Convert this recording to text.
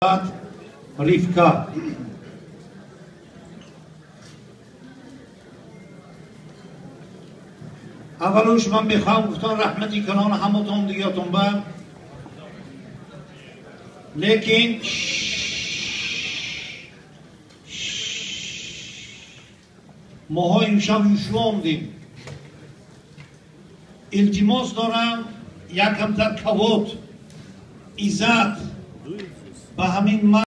ریفکا اولوش من میخوام گفتم رحمتی کنان همتون دیگه‌تون با لیکن ماها امشب یوشو آمدیم التماس دارم یکم در کبوت عزت به همین